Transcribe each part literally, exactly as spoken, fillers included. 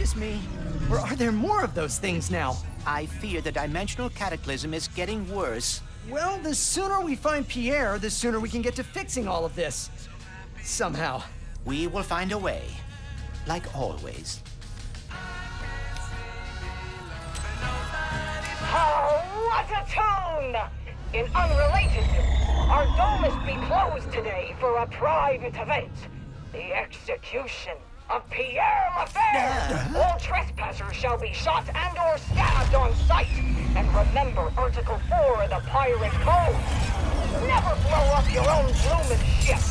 Excuse me? Or are there more of those things now? I fear the dimensional cataclysm is getting worse. Well, the sooner we find Pierre, the sooner we can get to fixing all of this. Somehow. We will find a way. Like always. Oh, what a tune! In unrelated news, our dome must be closed today for a private event. The execution of Pierre Lefebvre. All trespassers shall be shot and or stabbed on sight. And remember Article four of the Pirate Code. Never blow up your own bloomin' ship.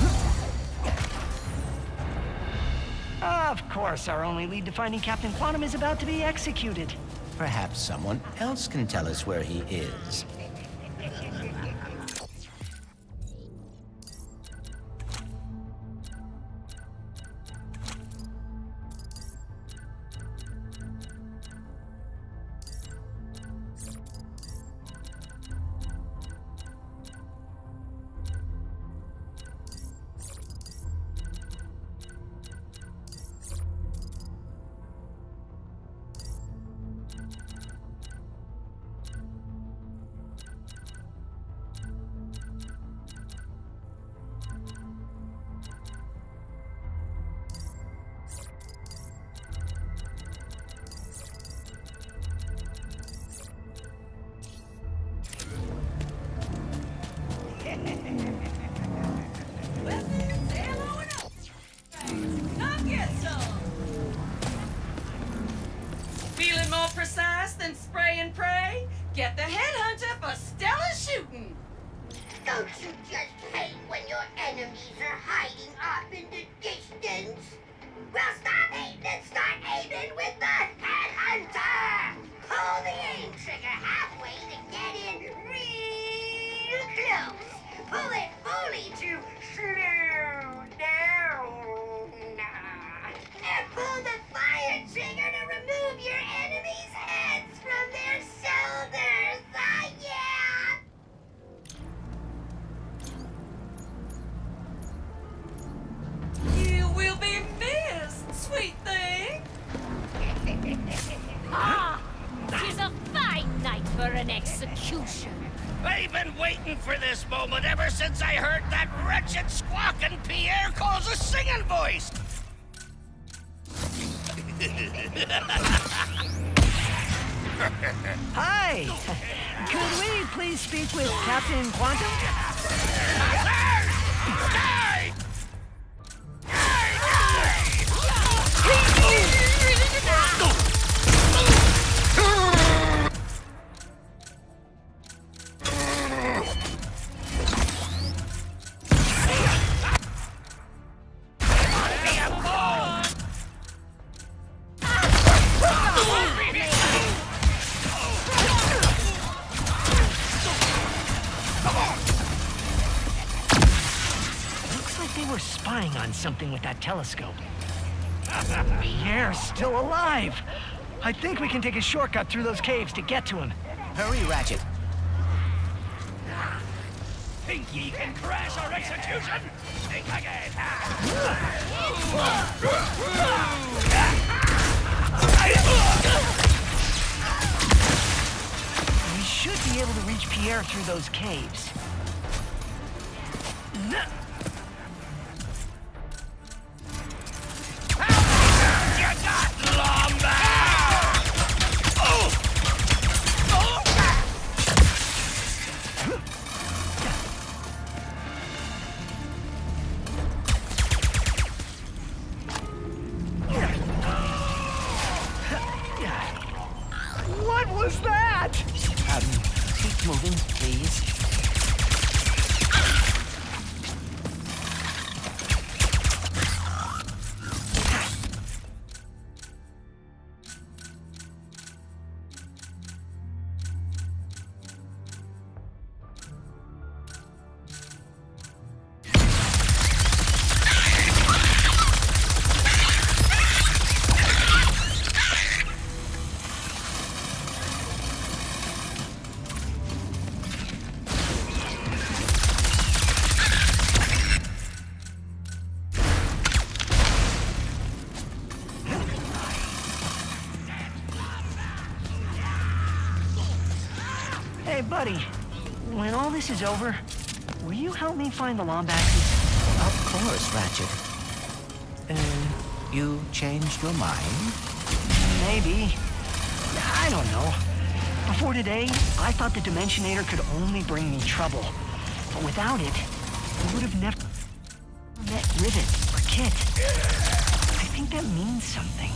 Of course, our only lead to finding Captain Quantum is about to be executed. Perhaps someone else can tell us where he is. Feeling more precise than spray and pray? Get the headhunter for stellar shooting! Don't you just hate when your enemies are hiding off in the distance? Well, stop hating and start aiming with the headhunter! Pull the aim trigger halfway to get in real close. Pull it fully to slow down. And pull the fire trigger to remove your enemies' heads from their shoulders. Ah, yeah! You will be missed, sweet thing! Ah! Tis a fine night for an execution. I've been waiting for this moment ever since I heard that wretched squawking Pierre calls a singing voice! Hi! Could we please speak with Captain Quantum? Spying on something with that telescope. Pierre's still alive! I think we can take a shortcut through those caves to get to him. Hurry, Ratchet. Think ye can crash our execution? Think again! We should be able to reach Pierre through those caves. What was that? Um, keep moving, please. Hey, buddy. When all this is over, will you help me find the Lombaxes? Of course, Ratchet. Uh, you changed your mind? Maybe. I don't know. Before today, I thought the Dimensionator could only bring me trouble. But without it, I would have never met Rivet or Kit. I think that means something.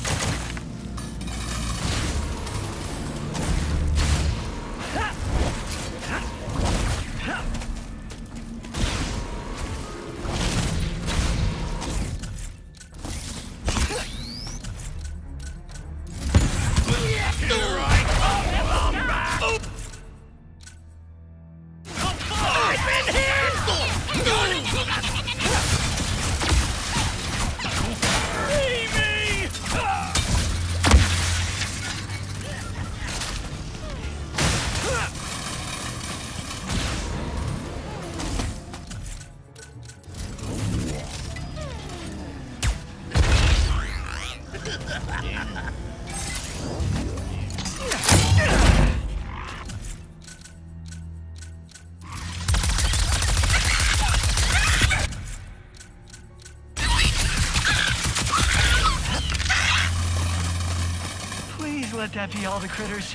Let that be all the critters.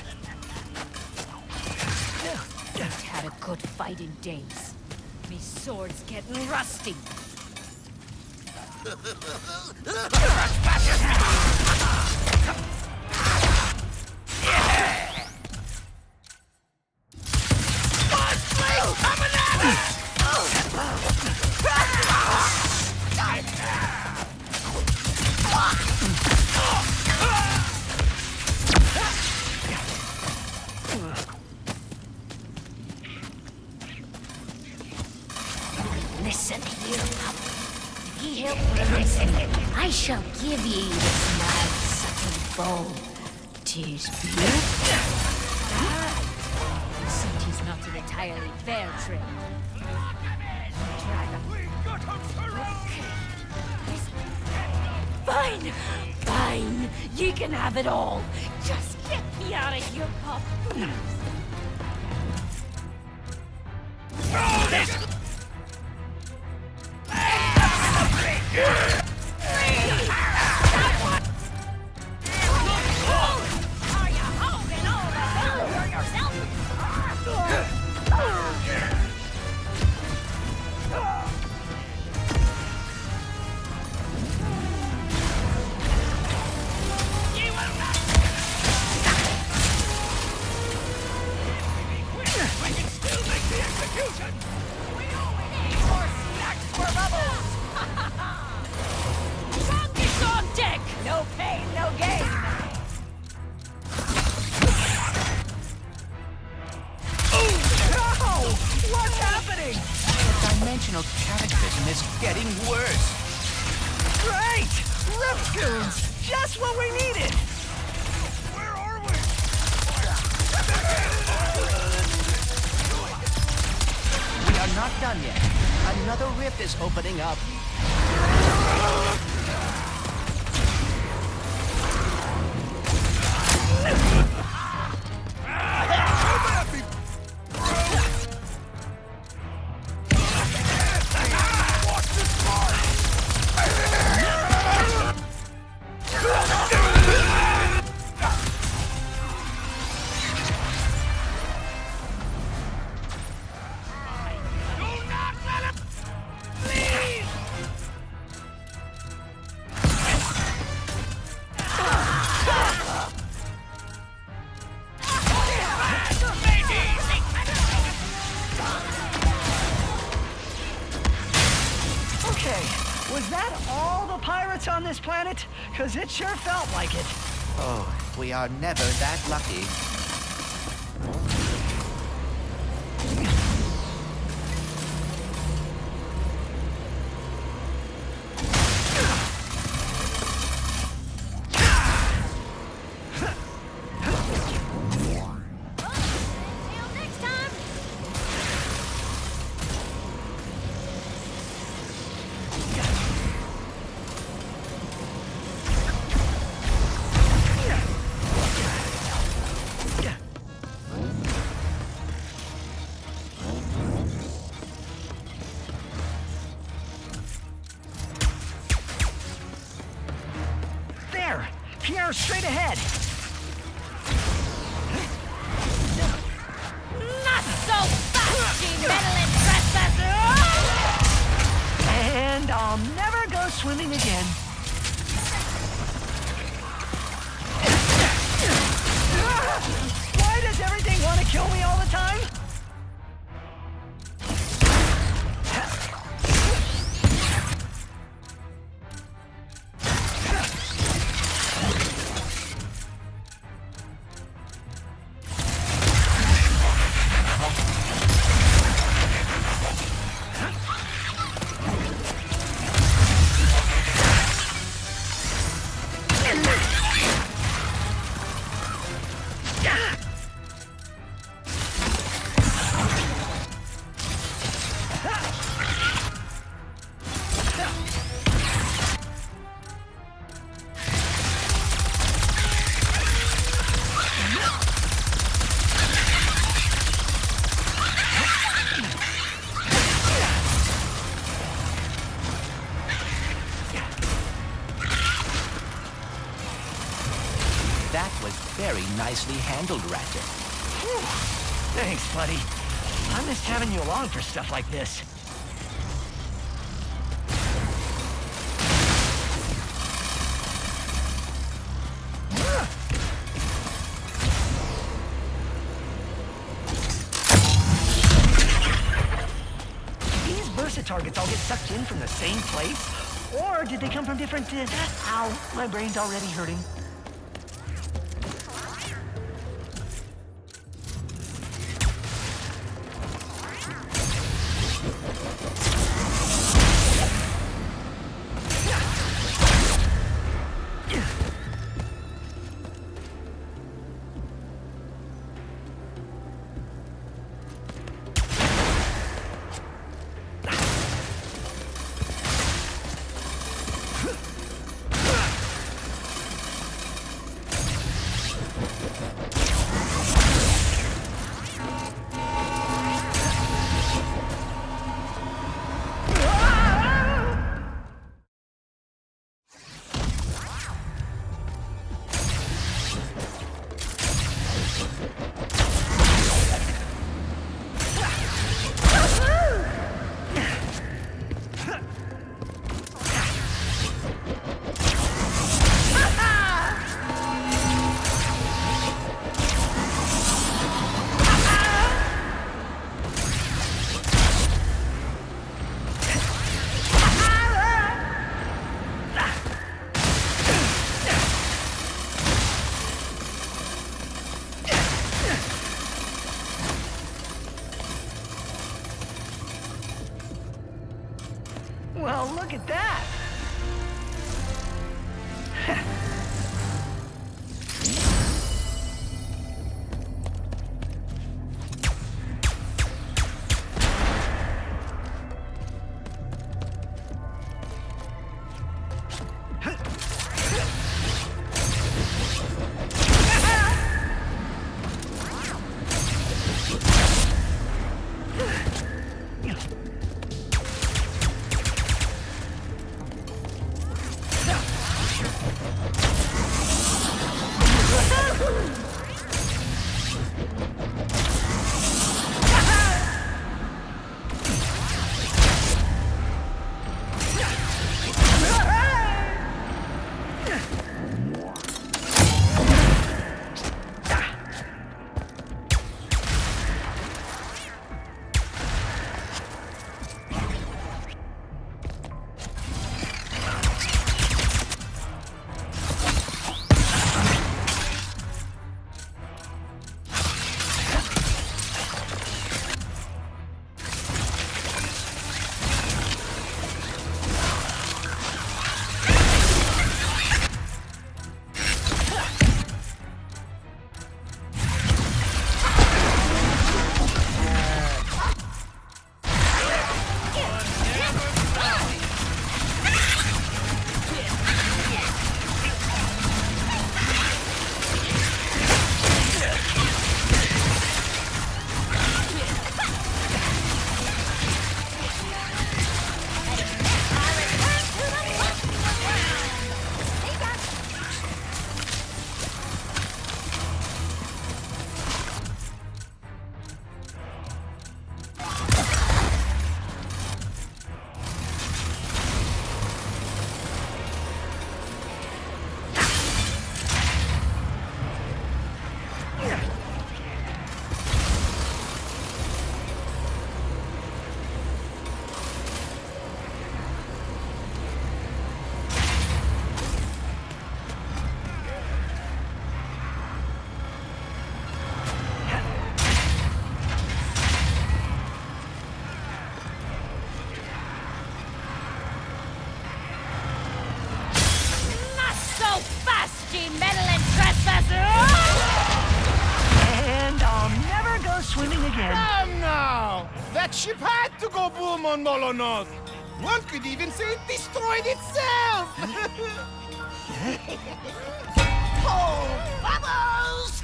Ain't had a good fight in days. Me sword's getting rusty. Listen here, pup. If ye help me listen, I shall give ye this mad sucking bowl. Tis beautiful. Except he's not an entirely fair trade. Fine, fine. Ye can have it all. Just get me out of here, pup. Dimensional cataclysm is getting worse. Right! Ripscoons! Just what we needed! Where are we? We are not done yet. Another rift is opening up. Was that all the pirates on this planet? Because it sure felt like it. Oh, we are never that lucky. Pierre, straight ahead. Not so fast, you meddling trespasser! And I'll never go swimming again. Why does everything want to kill me all the time? That was very nicely handled, Ratchet. Whew. Thanks, buddy. I missed having you along for stuff like this. These Bursa targets all get sucked in from the same place? Or did they come from different... Uh, ow, my brain's already hurting. Well, look at that! swimming again. Damn now! That ship had to go boom on Molonoth! One could even say it destroyed itself! Oh, bubbles!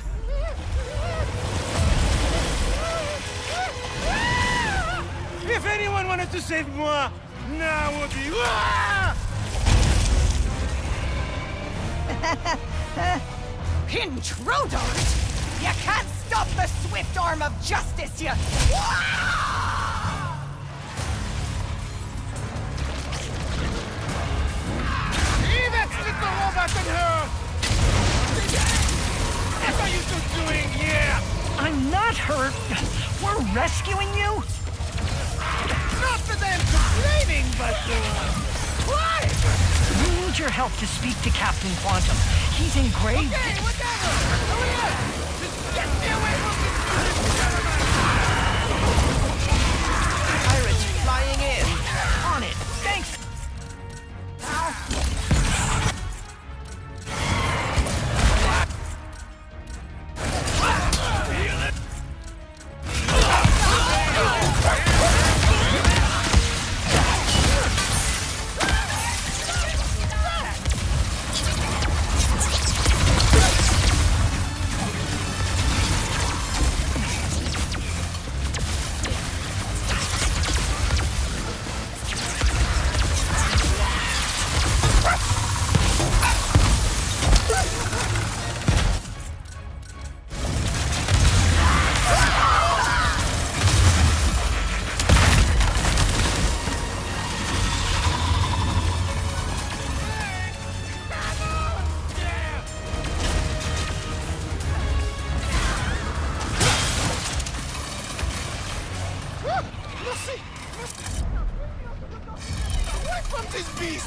If anyone wanted to save moi, now would be... Ah! Intruders! You can't stop the swift arm of justice, you... Hey, that's little robot in her! What are you two doing here? I'm not hurt. We're rescuing you? Not that I'm complaining, but... Uh, why? We need your help to speak to Captain Quantum. He's in grave... Okay, whatever! Hurry up! Just get me away from this Pirates flying in. On it. Thanks. away from this beast!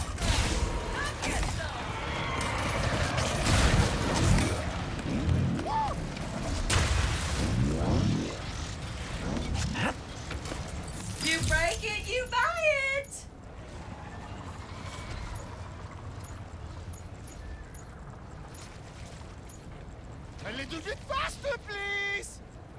You break it, you buy it! A little bit faster, please!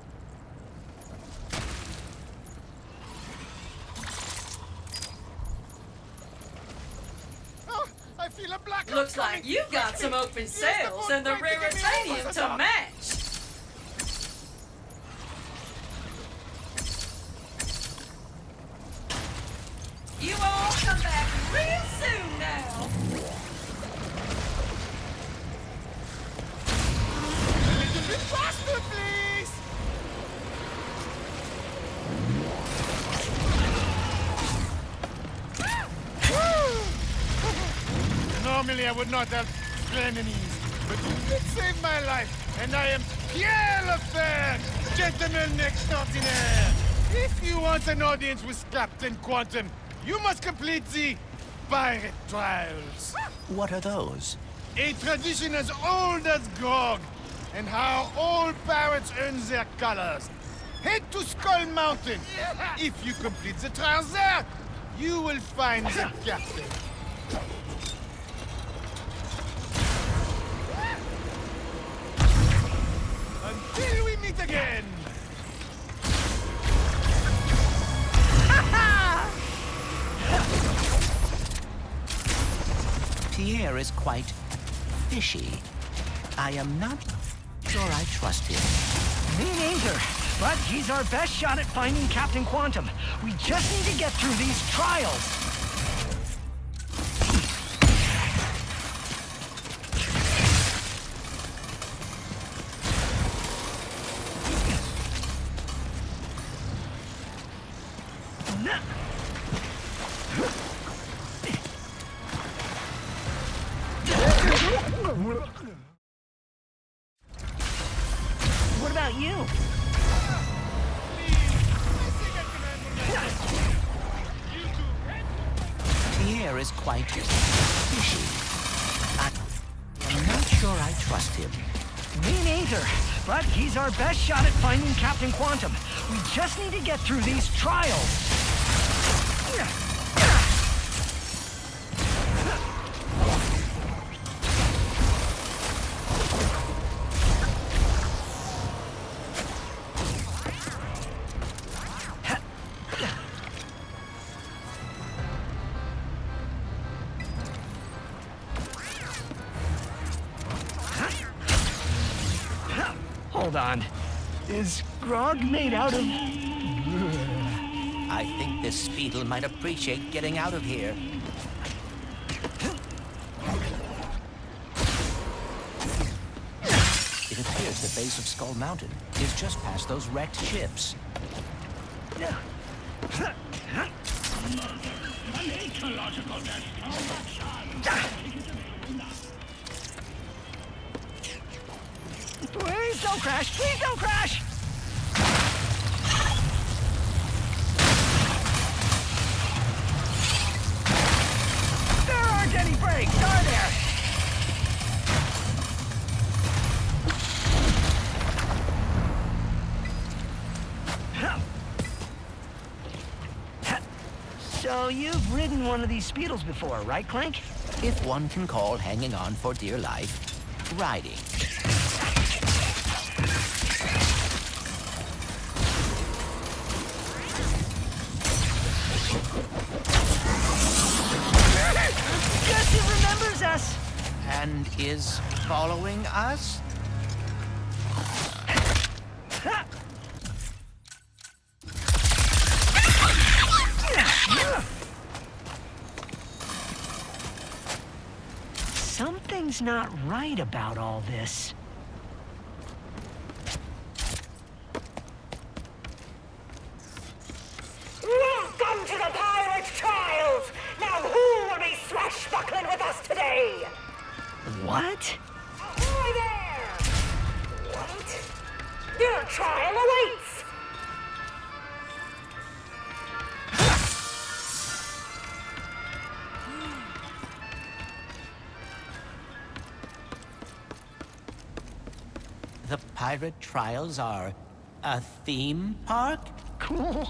Oh, I feel a black. Looks like you've got some open sales and the raritanium to match. You all come back real soon now. A little bit faster, please! Normally I would not have enemies, but you did save my life, and I am Pierre Lefebvre, gentleman extraordinaire. If you want an audience with Captain Quantum, you must complete the pirate trials. What are those? A tradition as old as Grog, and how all pirates earn their colors. Head to Skull Mountain. If you complete the trials there, you will find the captain. Until we meet again! Pierre is quite fishy. I am not sure I trust him. Me neither, but he's our best shot at finding Captain Quantum. We just need to get through these trials. What about you? Pierre is quite fishy. I am not sure I trust him. Me neither, but he's our best shot at finding Captain Quantum. We just need to get through these trials. Hold on. Is grog made out of... I think this Speedle might appreciate getting out of here. It appears the base of Skull Mountain is just past those wrecked ships. Please don't crash! Please don't crash! There aren't any brakes, are there? So you've ridden one of these Speedles before, right, Clank? If one can call hanging on for dear life riding. Guess he remembers us! And is following us? Something's not right about all this. Welcome to the Pirate Trials! Now who will be swashbuckling with us today? What? Ahoy there! What? Your trial awaits! The Pirate Trials are a theme park? Cool.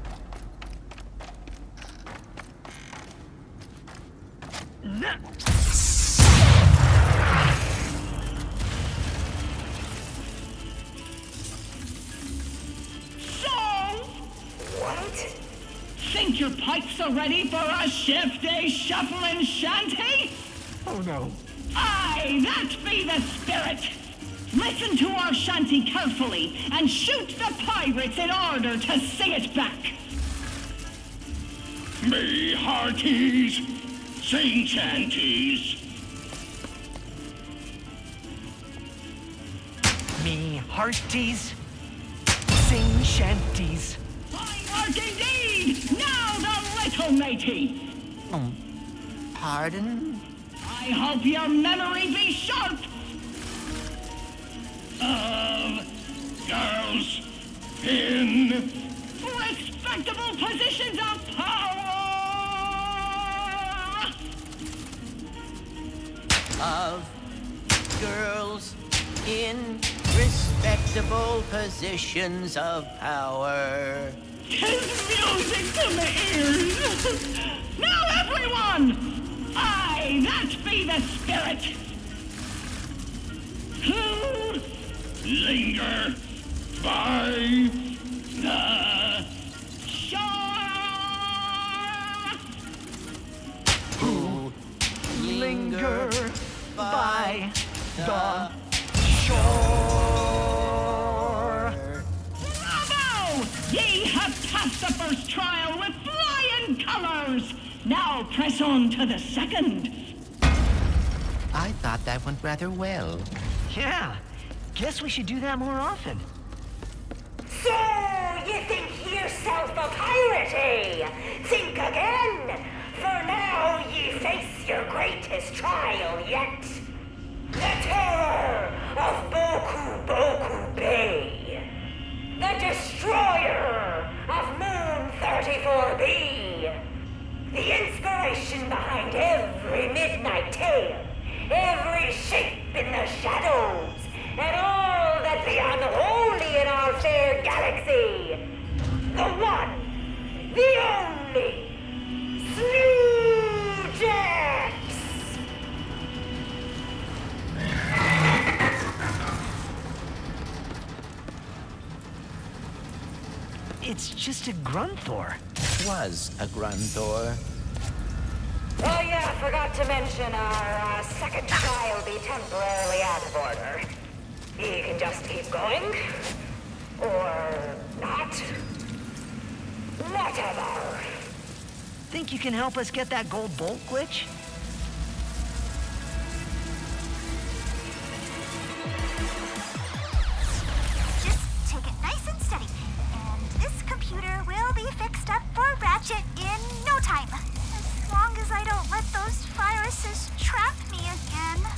What? Think your pipes are ready for a shift-day shuffling shanty? Oh no. Aye, that be the spirit! Listen to our shanty carefully and shoot the pirates in order to sing it back. Me hearties, sing shanties. Me hearties, sing shanties. Fine work indeed! Now the little matey! Oh, pardon? I hope your memory be sharp! Of girls in respectable positions of power! Of girls in respectable positions of power. Tis music to my ears! Now everyone! Aye, that be the spirit! Who linger by the shore? Who Linger by the shore. Bravo! Ye have passed the first trial with flying colors! Now press on to the second. I thought that went rather well. Yeah. Guess we should do that more often. So, you think yourself a pirate, eh? Think again! For now ye face your greatest trial yet. The terror of Boku Boku Bay. The destroyer of Moon thirty-four B. The inspiration behind every midnight tale. Every shape in the shadows. And all that be unholy in our fair galaxy. The one, the only, Slewjax! It's just a Grunthor. Was a Grunthor. Oh yeah, forgot to mention our uh, second trial be temporarily out of order. He can just keep going. Or not. Whatever. Think you can help us get that gold bolt, Glitch? Just take it nice and steady. And this computer will be fixed up for Ratchet in no time. As long as I don't let those viruses trap me again.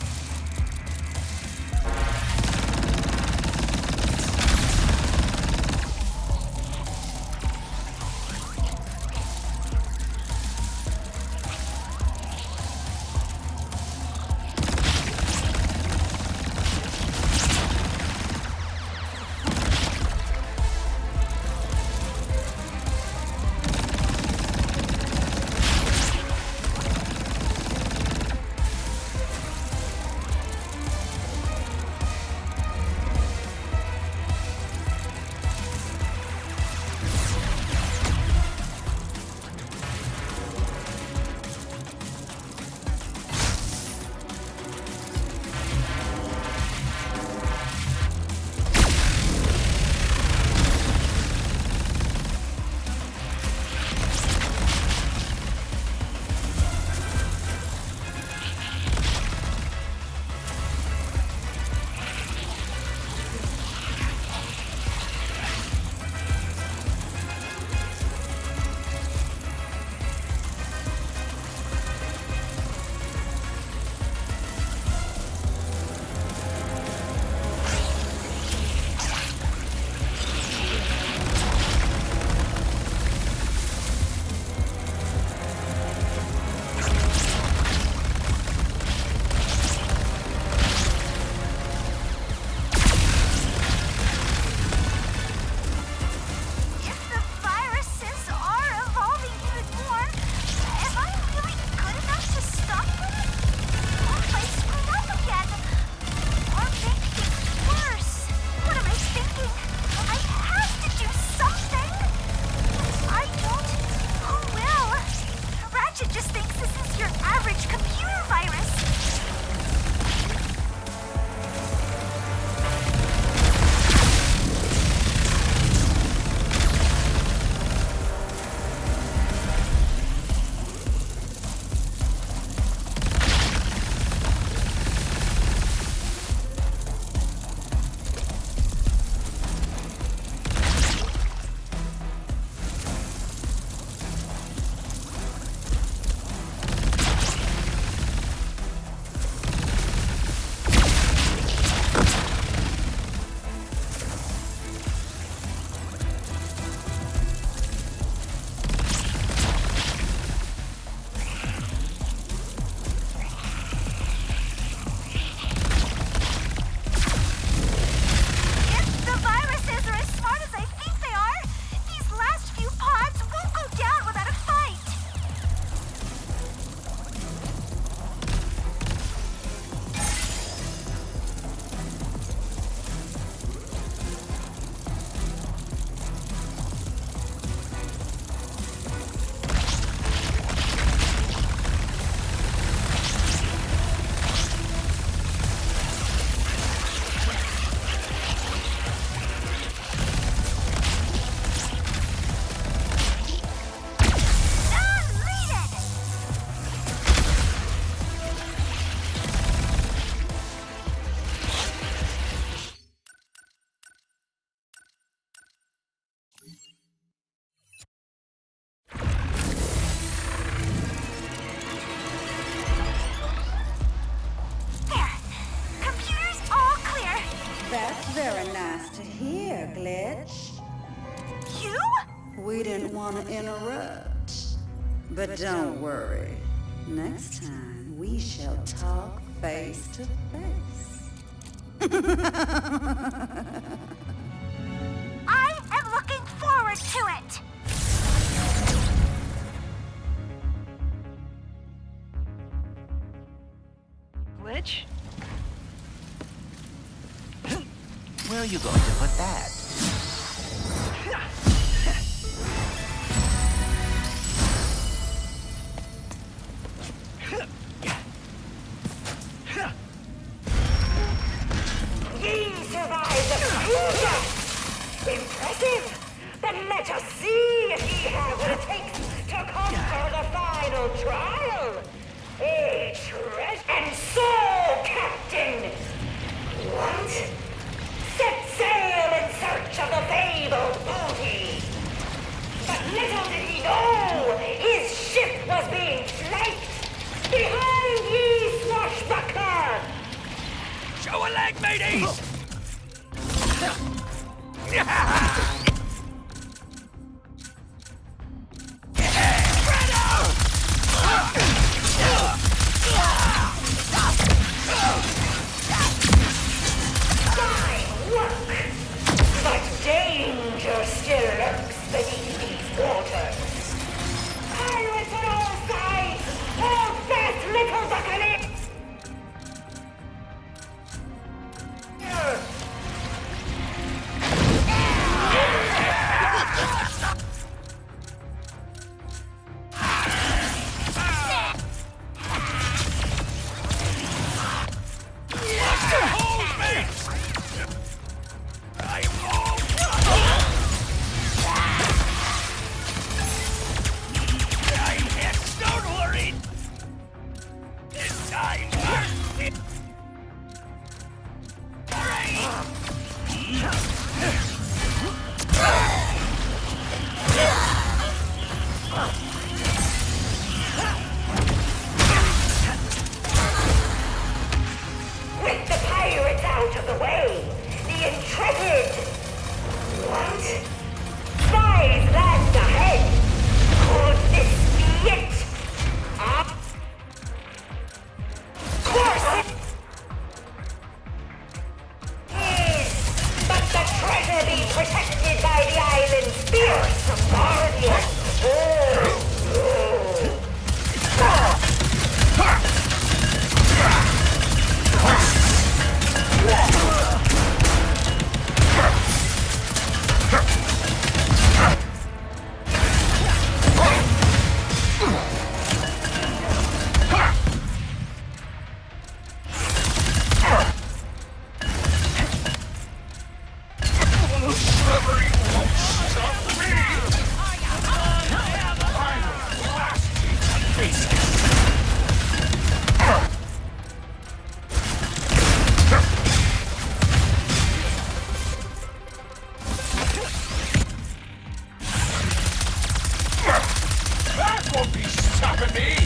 Very nice to hear, Glitch. You? We didn't want to interrupt. But don't worry. Next time, we shall talk face to face. I am looking forward to it! Glitch? Where are you going to put that? Ye stopping me!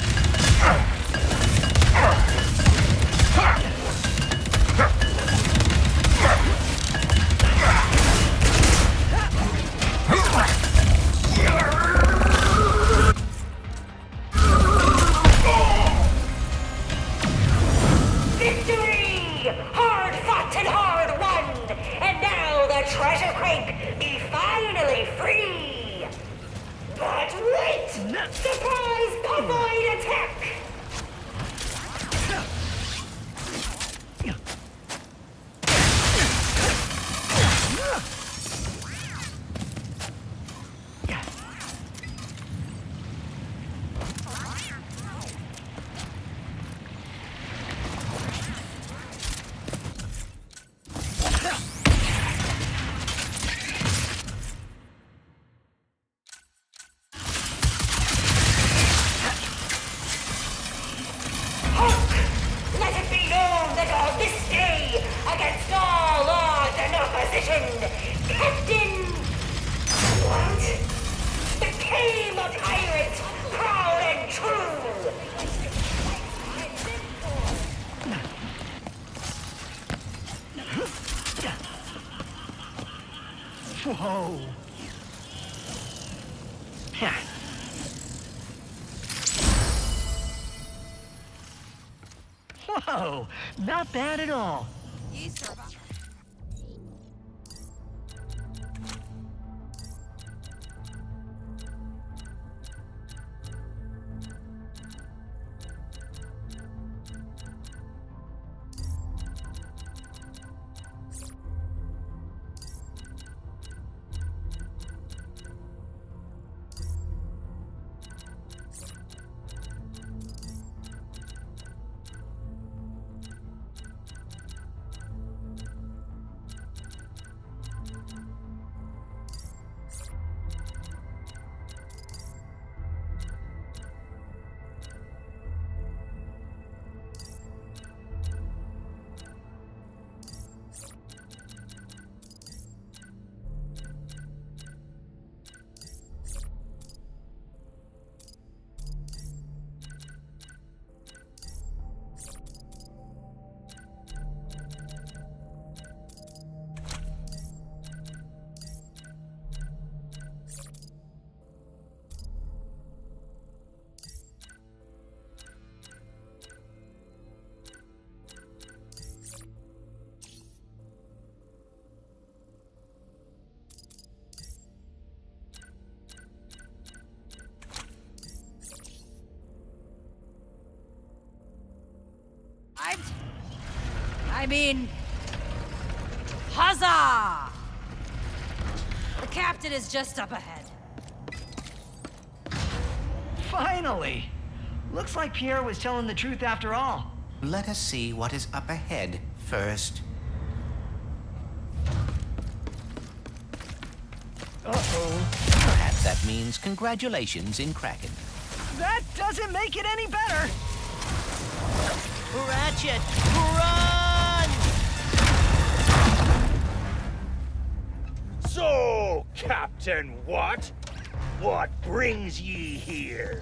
Victory! Hard fought and hard won! And now the treasure crate be finally free! But wait! Surprise Puffoid attack! Let it be known that on this day, against all odds and opposition, Captain... What? Became a pirate, proud and true! Whoa. Whoa, not bad at all. You survived. I mean, huzzah! The captain is just up ahead. Finally! Looks like Pierre was telling the truth after all. Let us see what is up ahead first. Uh-oh. Perhaps that means congratulations in Kraken. That doesn't make it any better! Ratchet, run! So, Captain What? What brings ye here?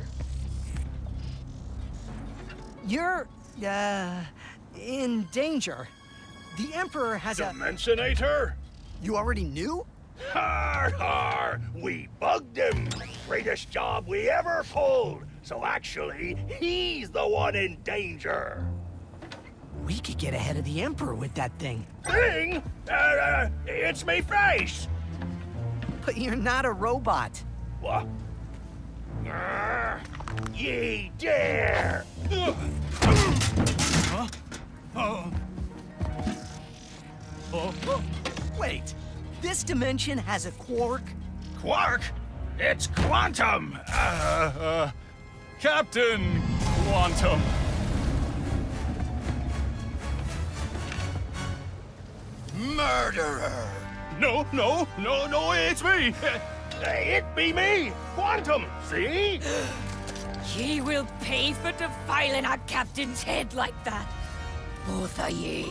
You're, uh, in danger. The Emperor has a... Dimensionator? You already knew? Har har! We bugged him! Greatest job we ever pulled! So actually, he's the one in danger! We could get ahead of the Emperor with that thing. Thing? Uh, uh, it's me face! But you're not a robot. What? Uh, ye dare! Huh? Oh. Oh. Wait, this dimension has a quark? Quark? It's quantum! Uh, uh, Captain Quantum. Murderer! No, no, no, no, it's me! It be me, Quantum, see? Ye will pay for defiling our captain's head like that. Both of ye.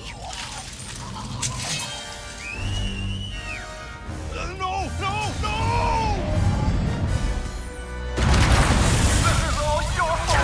Uh, no, no, no! This is all your fault!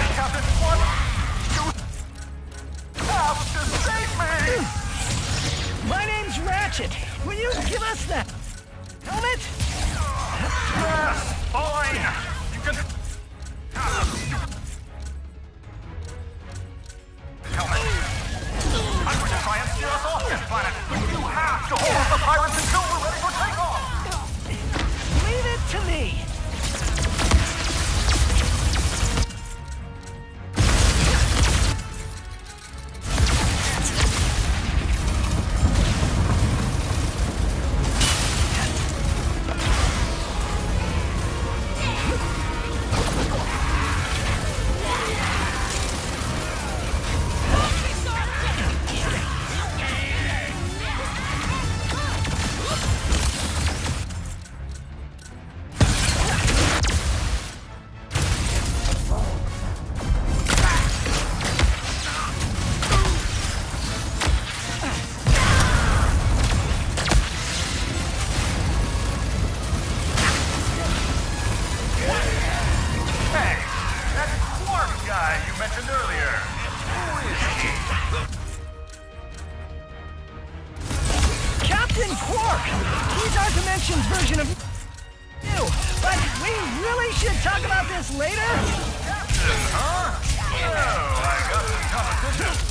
should talk about this later? Huh? Oh, I got some competition.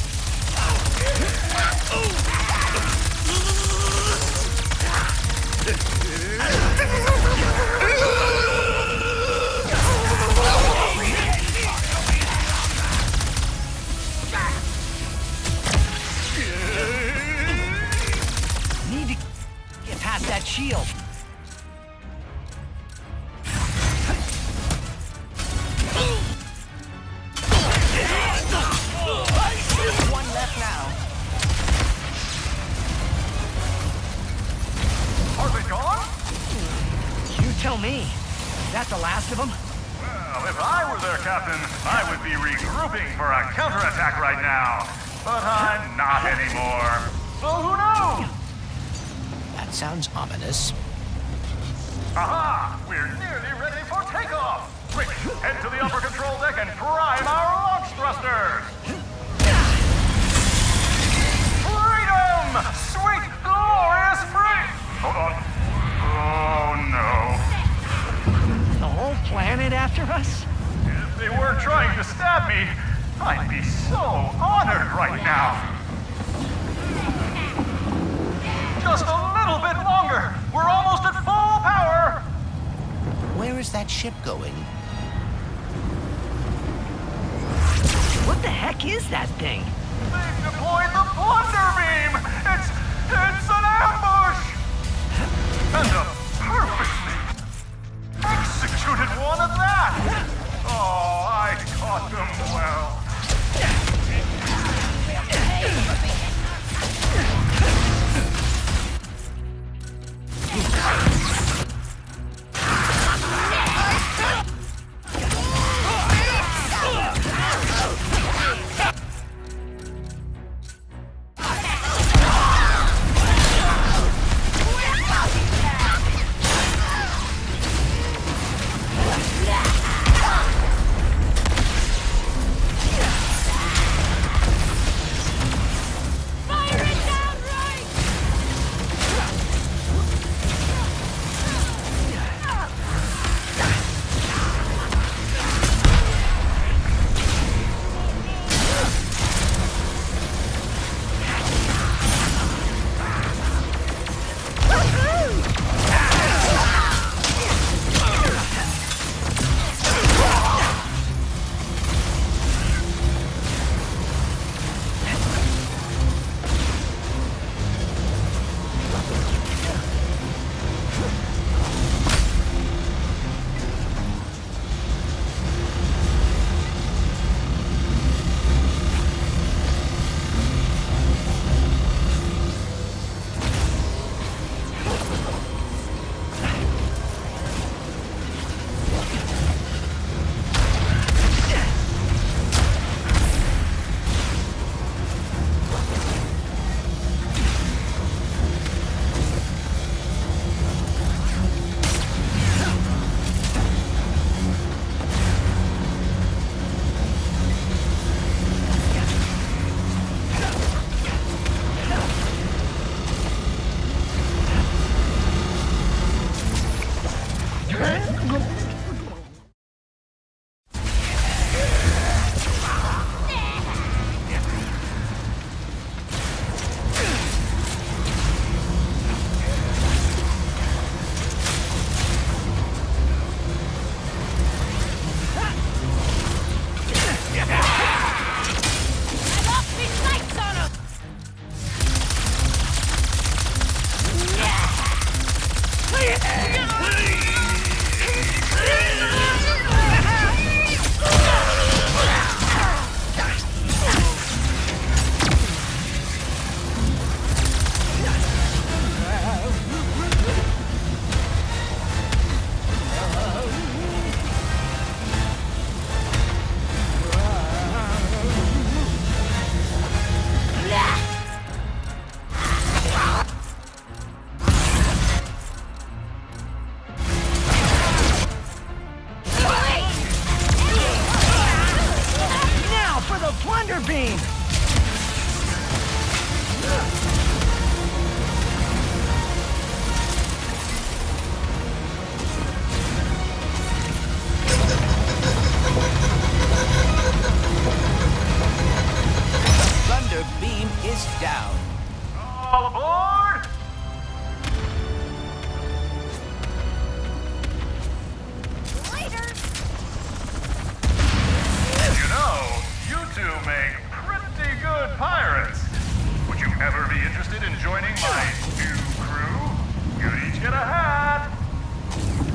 Need to get past that shield. One left now. Are they gone? You tell me. Is that the last of them? Well, if I were their captain, I would be regrouping for a counterattack right now. But I'm not anymore. So who knows? That sounds ominous. Aha! We're nearly ready for takeoff! Quick, head to the upper control deck and prime our launch thrusters! Freedom! Sweet, glorious free! Hold on. Oh, no. The whole planet after us? If they weren't trying to stab me, I'd be so honored right now. Just a little bit longer. We're almost at full power. Where is that ship going? What the heck is that thing? They've deployed the Plunder Beam. It's it's an ambush. And a perfectly executed one at that. Oh, I caught them well.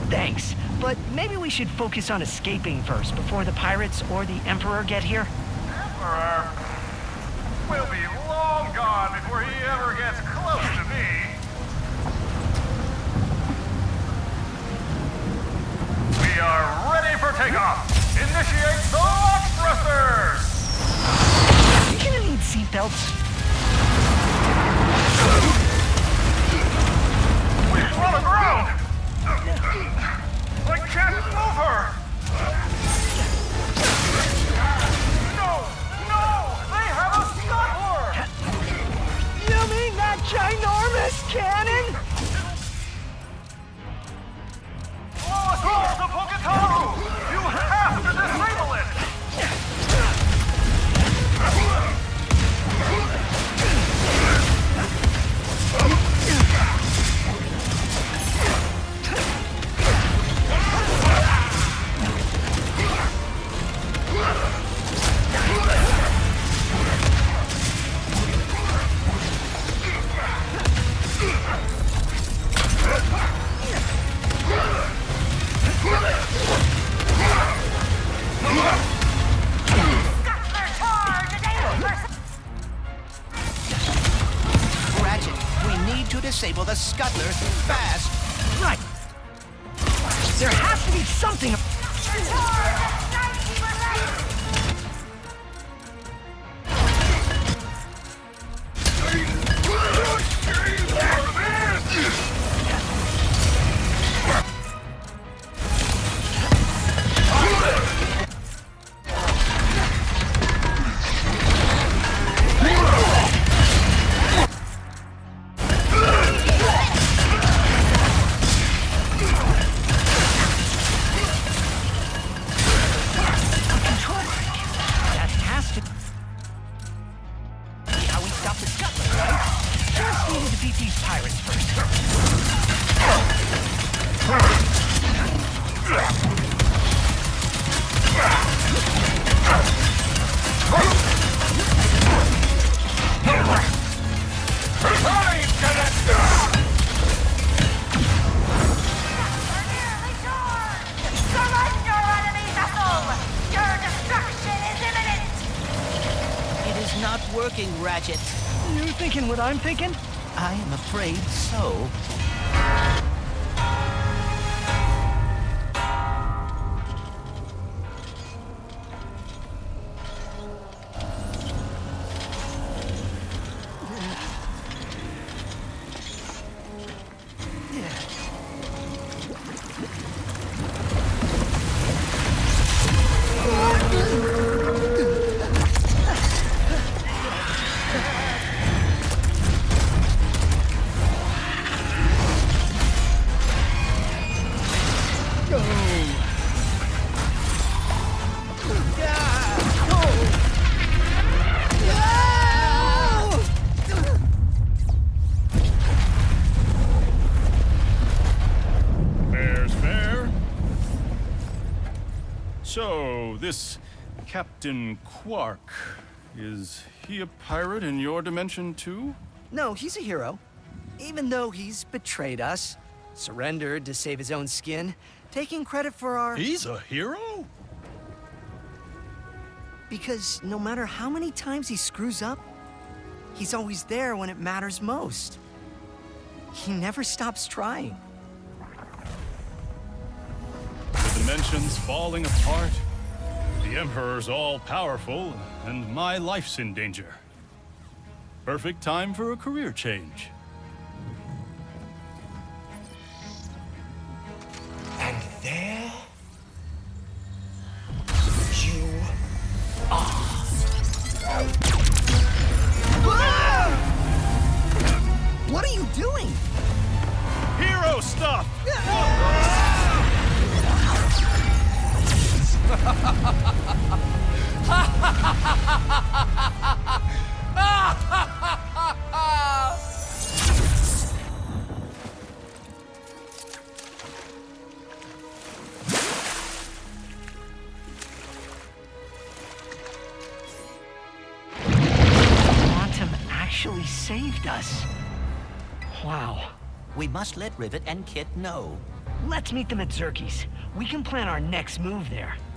Thanks, but maybe we should focus on escaping first before the pirates or the Emperor get here. Emperor will be long gone before he ever gets close to me. We are ready for takeoff. Initiate the launch thrusters. You're gonna need seatbelts. We're on the ground. I can't move her. No, no, they have a scuttler. You mean that ginormous cannon? Lois Lord of Poketaru! You have to disable it! Disable the Scuttler fast. Right. There has to be something. Ratchet. You thinking what I'm thinking? I am afraid so. So, this Captain Quark, is he a pirate in your dimension too? No, he's a hero. Even though he's betrayed us, surrendered to save his own skin, taking credit for our... He's a hero? Because no matter how many times he screws up, he's always there when it matters most. He never stops trying. The dimension's falling apart. The Emperor's all-powerful, and my life's in danger. Perfect time for a career change. And there you are. What are you doing? Hero stuff! Quantum actually saved us. Wow. We must let Rivet and Kit know. Let's meet them at Zerkie's. We can plan our next move there.